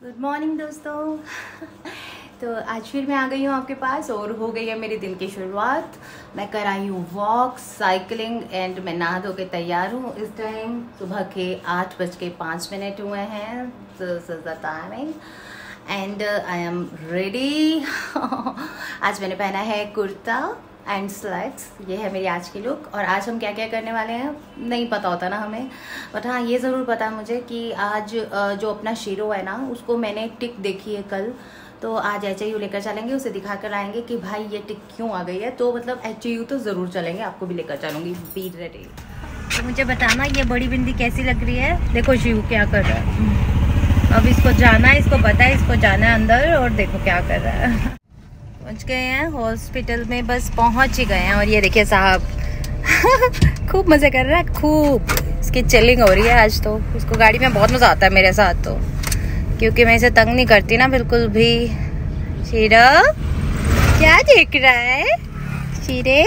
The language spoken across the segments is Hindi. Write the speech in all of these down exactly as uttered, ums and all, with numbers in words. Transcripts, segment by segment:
गुड मॉर्निंग दोस्तों। तो आज फिर मैं आ गई हूँ आपके पास और हो गई है मेरे दिन की शुरुआत। मैं कर आई हूँ वॉक, साइकिलिंग एंड मैं नहा धो के तैयार हूँ। इस टाइम सुबह के आठ बज के पाँच मिनट हुए हैं। The timing and I am ready. आज मैंने पहना है कुर्ता एंड स्लैक्स। ये है मेरी आज की लुक। और आज हम क्या क्या करने वाले हैं नहीं पता होता ना हमें, बट हाँ ये ज़रूर पता है मुझे कि आज जो अपना शीरो है ना उसको मैंने टिक देखी है कल, तो आज एच आई यू लेकर चलेंगे, उसे दिखा कर लाएंगे कि भाई ये टिक क्यों आ गई है। तो मतलब एच आई यू तो ज़रूर चलेंगे, आपको भी लेकर चलूँगी। Be ready. तो मुझे बताना ये बड़ी बिंदी कैसी लग रही है। देखो शिव क्या कर रहा है। अब इसको जाना है, इसको पता है इसको जाना है अंदर, और देखो क्या कर रहा है। पहुंच गए हैं हॉस्पिटल में, बस पहुंच ही गए हैं। और ये देखिए साहब खूब मजे कर रहा है, खूब इसकी चिलिंग हो रही है आज। तो उसको गाड़ी में बहुत मजा आता है मेरे साथ, तो क्योंकि मैं इसे तंग नहीं करती ना बिल्कुल भी। शीरा क्या देख रहा है शीरे?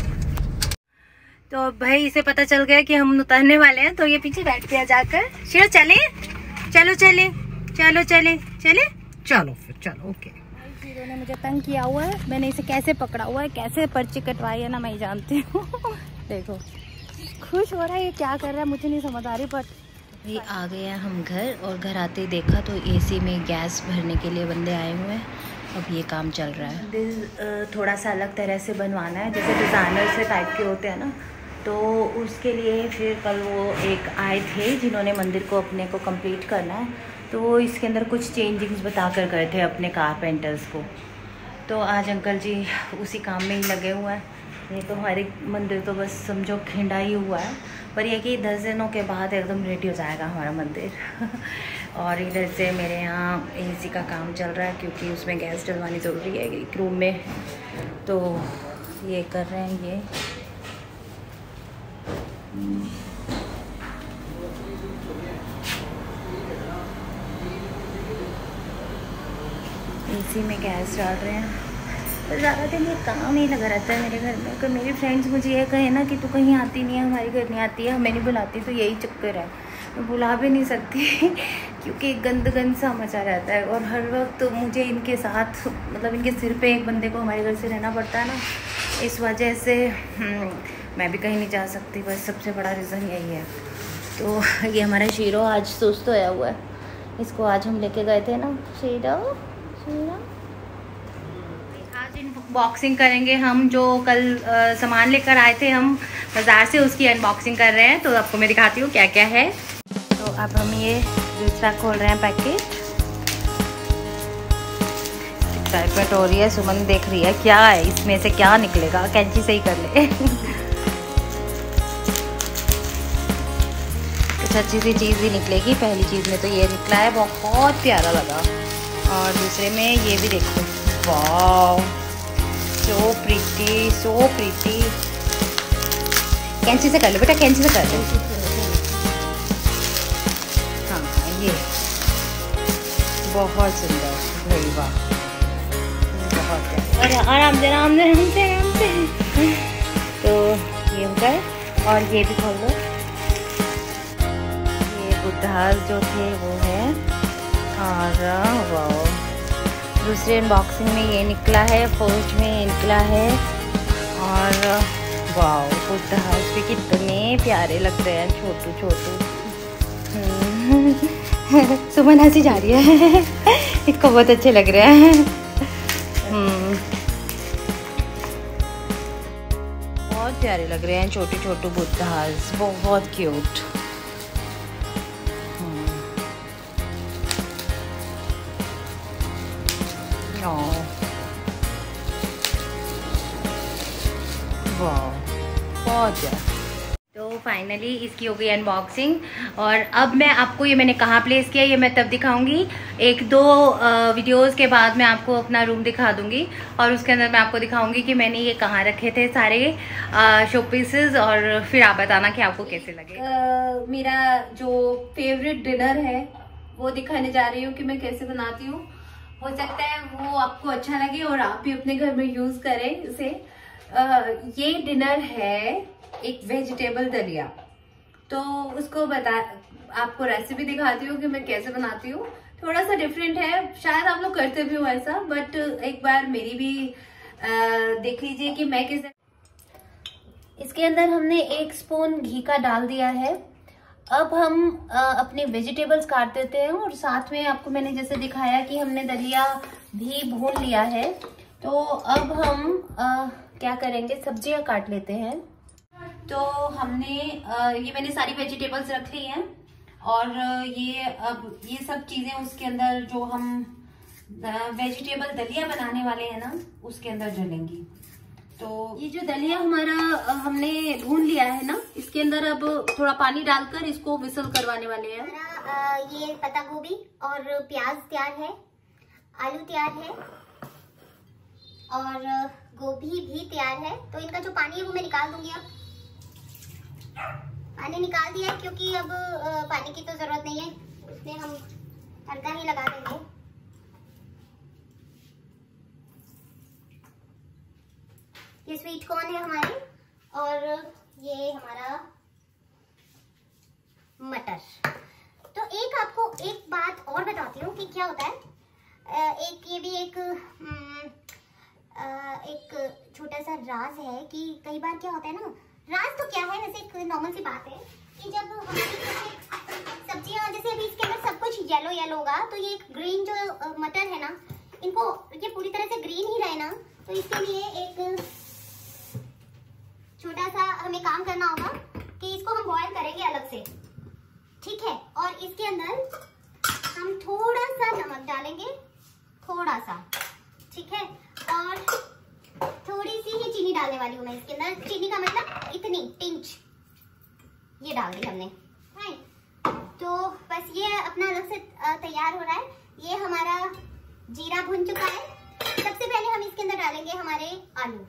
तो भाई इसे पता चल गया कि हम उतरने वाले हैं, तो ये पीछे बैठ गया जाकर। शीरा चले, चलो चले, चलो चले चले चलो फिर चलो ओके। हीरो ने मुझे तंग किया हुआ है, मैंने इसे कैसे पकड़ा हुआ है, कैसे पर्ची कटवाई है ना मैं ही जानती हूँ। देखो खुश हो रहा है, ये क्या कर रहा है मुझे नहीं समझ आ रही। बट भाई आ गए हैं हम घर, और घर आते ही देखा तो एसी में गैस भरने के लिए बंदे आए हुए हैं। अब ये काम चल रहा है। दिल थोड़ा सा अलग तरह से बनवाना है, जैसे डिज़ाइनर से टाइप के होते हैं ना, तो उसके लिए फिर कल वो एक आए थे जिन्होंने मंदिर को अपने को कंप्लीट करना है, तो वो इसके अंदर कुछ चेंजिंग्स बता कर गए थे अपने कारपेंटर्स को। तो आज अंकल जी उसी काम में ही लगे हुए हैं। ये तो हमारे मंदिर तो बस समझो खिंडा ही हुआ है, पर यह कि दस दिनों के बाद एकदम रेडी हो जाएगा हमारा मंदिर। और इधर से मेरे यहाँ एसी का काम चल रहा है, क्योंकि उसमें गैस डलवानी ज़रूरी है एक रूम में, तो ये कर रहे हैं ये। एसी में गैस डाल रहे हैं। तो ज़्यादा दिन ये काम ही लगा रहता है मेरे घर में। अगर मेरी फ्रेंड्स मुझे ये कहे ना कि तू कहीं आती नहीं है, हमारे घर नहीं आती है, हमें नहीं बुलाती, तो यही चक्कर है। मैं बुला भी नहीं सकती क्योंकि गंद गंद सा मचा रहता है, और हर वक्त तो मुझे इनके साथ मतलब इनके सिर पे एक बंदे को हमारे घर से रहना पड़ता है ना, इस वजह से मैं भी कहीं नहीं जा सकती। बस सबसे बड़ा रीज़न यही है। तो ये हमारा शीरो आज सुस्त होया हुआ है, इसको आज हम लेके गए थे ना। शीरो आज अनबॉक्सिंग करेंगे हम, जो कल आ, सामान लेकर आए थे हम बाज़ार से, उसकी अनबॉक्सिंग कर रहे हैं। तो आपको मैं दिखाती हूँ क्या क्या है। तो अब हम ये दूसरा खोल रहे हैं पैकेट। एक्साइटमेंट हो रही है, सुमन देख रही है क्या है इसमें से, क्या निकलेगा। कैंची से ही कर ले। कुछ अच्छी सी चीज़ ही निकलेगी। पहली चीज़ में तो ये निकला है, बहुत प्यारा लगा। और दूसरे में ये भी देखो, वाह सो प्रीटी, सो प्रीटी। कैंची से कर लो बेटा, कैंची से कर लो। हाँ ये बहुत सुंदर, भाई वाह बहुत प्यारा। और आराम से आराम से आराम से आराम से। तो ये कर, और ये भी खोल लो। ये बुद्धा जो थे वो है, और वाह दूसरी अनबॉक्सिंग में ये निकला है, फर्स्ट में ये निकला है। और वाह बुद्धास भी कितने प्यारे लग रहे हैं, छोटू छोटू। सुमन हंसी जा रही है। इसको बहुत अच्छे लग रहे हैं। बहुत प्यारे लग रहे हैं छोटे छोटू बुद्धास, बहुत क्यूट। बहुत तो फाइनली इसकी हो गई अनबॉक्सिंग। और अब मैं आपको ये मैंने कहाँ प्लेस किया ये मैं तब दिखाऊंगी। एक दो वीडियोस के बाद मैं आपको अपना रूम दिखा दूंगी, और उसके अंदर मैं आपको दिखाऊंगी कि मैंने ये कहाँ रखे थे सारे शो पीसेस, और फिर आप बताना कि आपको कैसे लगे। uh, मेरा जो फेवरेट डिनर है वो दिखाने जा रही हूँ कि मैं कैसे बनाती हूँ। हो सकता है वो आपको अच्छा लगे और आप भी अपने घर में यूज करें इसे। uh, ये डिनर है एक वेजिटेबल दलिया, तो उसको बता आपको रेसिपी दिखाती हूँ कि मैं कैसे बनाती हूँ। थोड़ा सा डिफरेंट है, शायद आप लोग करते भी हो ऐसा, बट एक बार मेरी भी आ, देख लीजिए कि मैं किस। इसके अंदर हमने एक स्पून घी का डाल दिया है। अब हम आ, अपने वेजिटेबल्स काट देते हैं, और साथ में आपको मैंने जैसे दिखाया कि हमने दलिया भी भून लिया है। तो अब हम आ, क्या करेंगे, सब्जियां काट लेते हैं। तो हमने आ, ये मैंने सारी वेजिटेबल्स रख ली हैं, और ये अब ये सब चीजें उसके अंदर जो हम वेजिटेबल दलिया बनाने वाले हैं ना, उसके अंदर डलेंगी। तो ये जो दलिया हमारा हमने भून लिया है ना, इसके अंदर अब थोड़ा पानी डालकर इसको विसल करवाने वाले हैं। हमारा ये पत्ता गोभी और प्याज तैयार है, आलू तैयार है और गोभी भी तैयार है। तो इनका जो पानी है वो मैं निकाल दूंगी। अब पानी निकाल दिया है क्योंकि अब पानी की तो जरूरत नहीं है, उसमें हम तड़का ही लगा देंगे। ये स्वीट कॉर्न है हमारे, और ये हमारा मटर। तो एक आपको एक बात और बताती हूँ कि क्या होता है, एक ये भी एक एक छोटा सा राज है कि कई बार क्या होता है ना, राज तो क्या है, वैसे एक नॉर्मल सी बात है कि जब हम सब्जियां, जैसे अभी इसके अंदर सब कुछ येलो येलो होगा, तो ये एक ग्रीन जो मटर है ना, इनको ये पूरी तरह से ग्रीन ही रहे ना, तो इसके लिए एक छोटा सा हमें काम करना होगा कि इसको हम बॉयल करेंगे अलग से, ठीक है। और इसके अंदर हम थोड़ा सा नमक डालेंगे, थोड़ा सा, ठीक है, और थोड़ी सी ही चीनी डालने वाली हूँ मैं इसके अंदर। चीनी का मतलब इतनी पिंच, ये डाल दी हमने, राइट। तो बस ये अपना अलग से तैयार हो रहा है। ये हमारा जीरा भुन चुका है। सबसे पहले हम इसके अंदर डालेंगे हमारे आलू।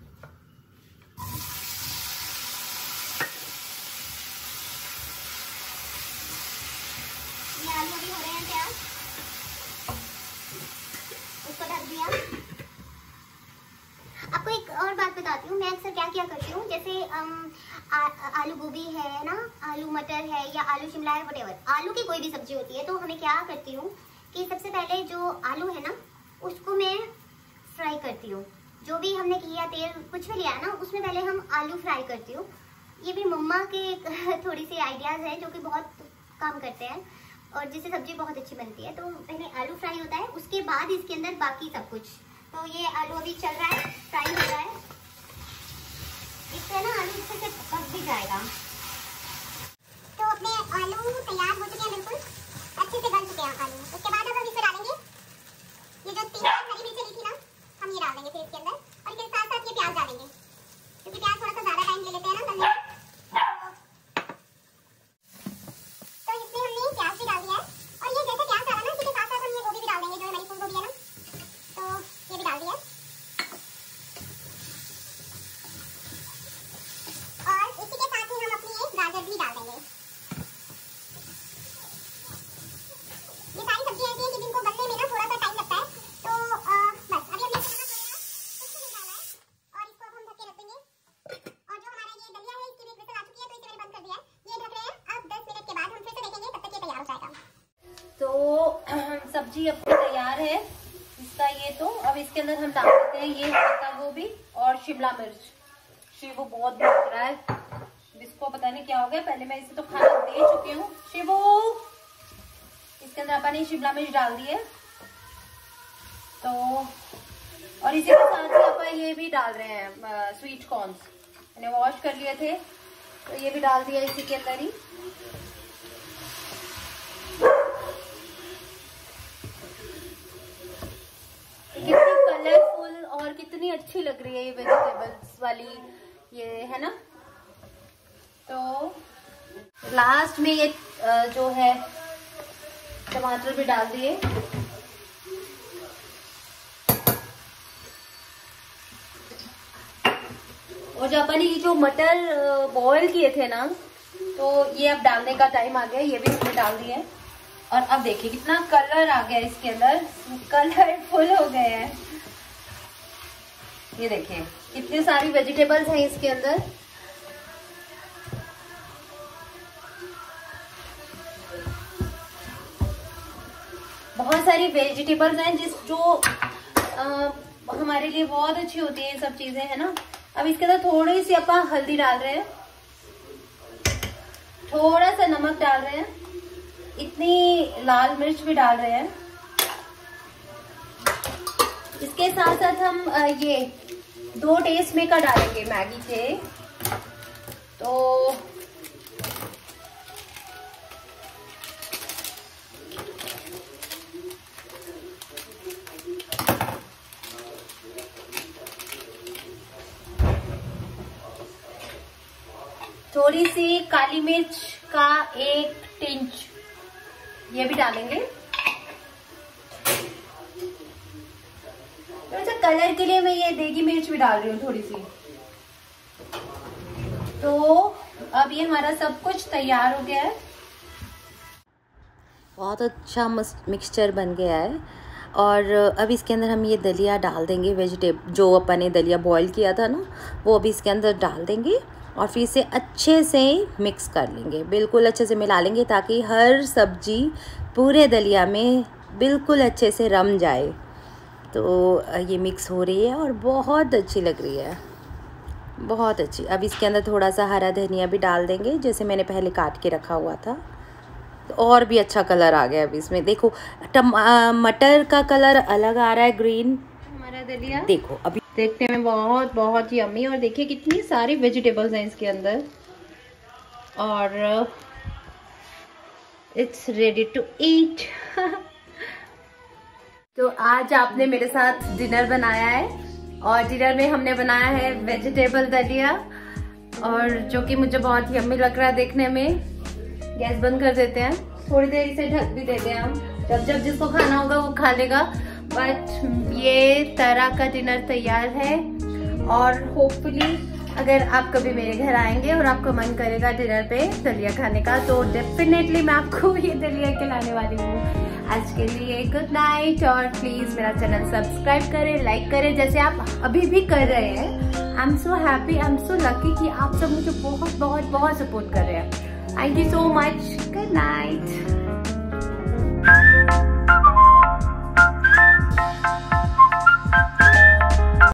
ये आलू भी हो रहे हैं तैयार, उसको ढक दिया। आपको एक और बात बताती हूँ, मैं अक्सर क्या क्या करती हूँ, जैसे आम, आ, आलू गोभी है ना, आलू मटर है या आलू शिमला है, व्हाटएवर, आलू की कोई भी सब्जी होती है, तो हमें क्या करती हूँ कि सबसे पहले जो आलू है ना, उसको मैं फ्राई करती हूँ। जो भी हमने किया तेल कुछ भी लिया है ना, उसमें पहले हम आलू फ्राई करती हूँ। ये भी मम्मा के थोड़ी सी आइडियाज है जो कि बहुत काम करते हैं और जिससे सब्जी बहुत अच्छी बनती है। तो पहले आलू फ्राई होता है, उसके बाद इसके अंदर बाकी सब कुछ। तो ये आलू अभी चल रहा है, फ्राई हो रहा है, इससे ना आलू अच्छे से पक भी जाएगा। तो अपने आलू तैयार हो चुके हैं, बिल्कुल अच्छे से गल चुके हैं आलू। उसके बाद अब हम इसमें डालेंगे ये जो तीन हरी मिर्ची ली थी ना, हम ये डाल देंगे फिर इसके अंदर, और इसके साथ साथ ये प्याज डालेंगे क्योंकि प्याज थोड़ा सा ज्यादा टाइम ले लेते हैं ना गलने। तो इसमें हमने प्याज भी डाल दिया है, और ये जैसे प्याज डाला ना, इसके साथ साथ हम ये गोभी भी डाल देंगे, जो हमारी फूल गोभी है ना, तो ये भी डाल दिया। और इसी के साथ ही हम अपनी एक गाजर भी डाल देंगे। ये सारी सब्जियां ऐसी हैं कि जिनको बनने में ना थोड़ा सा टाइम लगता है। तो आ, बस अभी हमने कुछ नहीं डाला है, और इसको अब हम ढक के रख देंगे। और जो हमारा ये दलिया है, इसकी भी विसल आ चुकी है, तो इसे मैंने बंद कर दिया है। ये ढक रहे हैं, अब दस मिनट के बाद हम फिर से देखेंगे, तब तक ये तैयार हो जाएगा। तो सब्जी अब तैयार है इसका। ये तो अब इसके अंदर हम डाल देते हैं ये पत्ता गोभी और शिमला मिर्च। शिवू बहुत भूख रहा है, इसको पता नहीं क्या हो गया, पहले मैं इसे तो खाना दे चुकी हूँ। शिवू, इसके अंदर अपन ने शिमला मिर्च डाल दी है, तो और इसी के साथ ही अपन ये भी डाल रहे हैं स्वीट कॉर्न्स, मैंने वॉश कर लिए थे, तो ये भी डाल दिया इसी के अंदर ही। कितनी कलरफुल और कितनी अच्छी लग रही है ये वेजिटेबल्स वाली, ये है ना। तो लास्ट में ये जो है टमाटर भी डाल दिए। और जो अपन ये जो मटर बॉईल किए थे ना, तो ये अब डालने का टाइम आ गया, ये भी हमने डाल दिए। और अब देखिए कितना कलर आ गया इसके अंदर, कलरफुल हो गए हैं। ये देखिए कितनी सारी वेजिटेबल्स हैं इसके अंदर। बहुत सारी वेजिटेबल्स हैं जिस जो आ, हमारे लिए बहुत अच्छी होती है, ये सब चीजें है ना। अब इसके अंदर थोड़ी सी अपन हल्दी डाल रहे हैं, थोड़ा सा नमक डाल रहे हैं, इतनी लाल मिर्च भी डाल रहे हैं। इसके साथ साथ हम ये दो टेस्ट मेकर डालेंगे मैगी के। तो थोड़ी सी काली मिर्च का एक टिंच ये भी डालेंगे। तो कलर के लिए मैं ये देगी मिर्च भी डाल रही हूँ थोड़ी सी। तो अब ये हमारा सब कुछ तैयार हो गया है, बहुत अच्छा मिक्सचर बन गया है। और अब इसके अंदर हम ये दलिया डाल देंगे, वेजिटेबल जो अपन ने दलिया बॉईल किया था ना, वो अभी इसके अंदर डाल देंगे और फिर इसे अच्छे से मिक्स कर लेंगे, बिल्कुल अच्छे से मिला लेंगे ताकि हर सब्जी पूरे दलिया में बिल्कुल अच्छे से रम जाए। तो ये मिक्स हो रही है और बहुत अच्छी लग रही है, बहुत अच्छी। अब इसके अंदर थोड़ा सा हरा धनिया भी डाल देंगे, जैसे मैंने पहले काट के रखा हुआ था। तो और भी अच्छा कलर आ गया अब इसमें। देखो टम आ, मटर का कलर अलग आ रहा है, ग्रीन हमारा दलिया। देखो अभी देखने में बहुत बहुत ही यम्मी, और देखिए कितनी सारी वेजिटेबल्स हैं इसके अंदर, और इट्स रेडी टू ईट। तो आज आपने मेरे साथ डिनर बनाया है, और डिनर में हमने बनाया है वेजिटेबल दलिया, और जो कि मुझे बहुत ही यम्मी लग रहा है देखने में। गैस बंद कर देते हैं, थोड़ी देर इसे ढक भी देते हैं हम, जब जब जिसको खाना होगा वो खा लेगा। बट ये तरह का डिनर तैयार है, और होपफुली अगर आप कभी मेरे घर आएंगे और आपका मन करेगा डिनर पे दलिया खाने का, तो डेफिनेटली मैं आपको ये दलिया खिलाने वाली हूँ। आज के लिए गुड नाइट, और प्लीज मेरा चैनल सब्सक्राइब करें, लाइक करें, जैसे आप अभी भी कर रहे हैं। I am so happy, I am so lucky कि आप सब मुझे बहुत बहुत बहुत सपोर्ट कर रहे हैं। Thank you so much, good night.